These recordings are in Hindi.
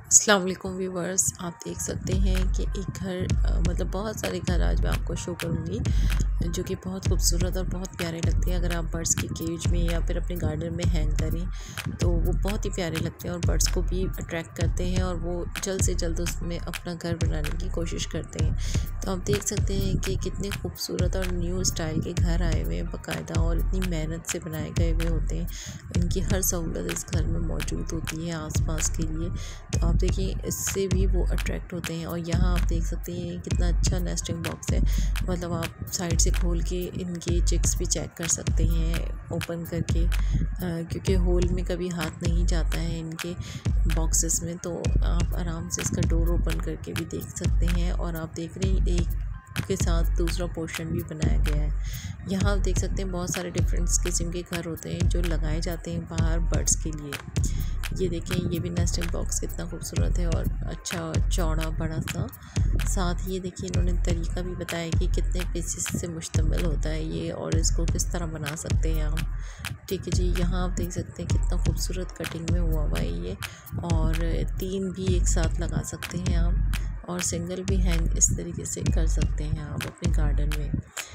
अस्सलाम वालेकुम व्यूवर्स, आप देख सकते हैं कि एक घर मतलब बहुत सारे घर आज मैं आपको शो करूँगी जो कि बहुत खूबसूरत और बहुत प्यारे लगते हैं। अगर आप बर्ड्स की केज में या फिर अपने गार्डन में हैंग करें तो वो बहुत ही प्यारे लगते हैं और बर्ड्स को भी अट्रैक्ट करते हैं और वो जल्द से जल्द उसमें अपना घर बनाने की कोशिश करते हैं। तो आप देख सकते हैं कि कितने खूबसूरत और न्यू स्टाइल के घर आए हुए हैं बाकायदा, और इतनी मेहनत से बनाए गए हुए होते हैं। इनकी हर सहूलत इस घर में मौजूद होती है आसपास के लिए। तो आप देखिए इससे भी वो अट्रैक्ट होते हैं। और यहाँ आप देख सकते हैं कितना अच्छा नेस्टिंग बॉक्स है, मतलब आप साइड से खोल के इनके चिक्स भी चेक कर सकते हैं ओपन करके, क्योंकि होल में कभी हाथ नहीं जाता है इनके बॉक्सेस में। तो आप आराम से इसका डोर ओपन करके भी देख सकते हैं। और आप देख रहे हैं एक के साथ दूसरा पोर्शन भी बनाया गया है। यहाँ आप देख सकते हैं बहुत सारे डिफरेंट किस्म के घर होते हैं जो लगाए जाते हैं बाहर बर्ड्स के लिए। ये देखें, ये भी नेस्टिंग बॉक्स कितना खूबसूरत है और अच्छा और चौड़ा बड़ा सा। साथ ही ये देखिए इन्होंने तरीका भी बताया कि कितने पीसेस से मुश्तमिल होता है ये और इसको किस तरह बना सकते हैं आप। ठीक है जी, यहाँ आप देख सकते हैं कितना खूबसूरत कटिंग में हुआ हुआ है ये। और 3 भी एक साथ लगा सकते हैं आप, और सिंगल भी हैंग इस तरीके से कर सकते हैं आप अपने गार्डन में।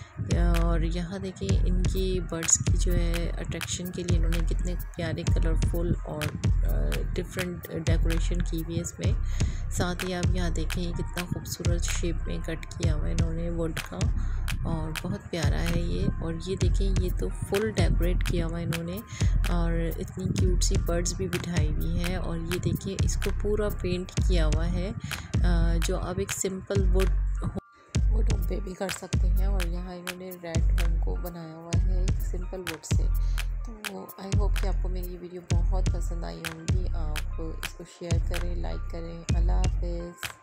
और यहाँ देखिए इनकी बर्ड्स की जो है अट्रैक्शन के लिए इन्होंने कितने प्यारे कलरफुल और डिफरेंट डेकोरेशन की हुई है इसमें। साथ ही आप यहाँ देखें कितना खूबसूरत शेप में कट किया हुआ है इन्होंने वुड का, और बहुत प्यारा है ये। और ये देखें, ये तो फुल डेकोरेट किया हुआ है इन्होंने, और इतनी क्यूट सी बर्ड्स भी बिठाई हुई हैं। और ये देखिए इसको पूरा पेंट किया हुआ है, जो आप एक सिंपल वुड होम पे भी कर सकते हैं। और यहाँ इन्होंने रेड होम को बनाया हुआ है एक सिंपल वुड से। तो आई होप कि आपको मेरी ये वीडियो बहुत पसंद आई होंगी। आप इसको शेयर करें, लाइक करें। अल्लाह हाफ़िज़।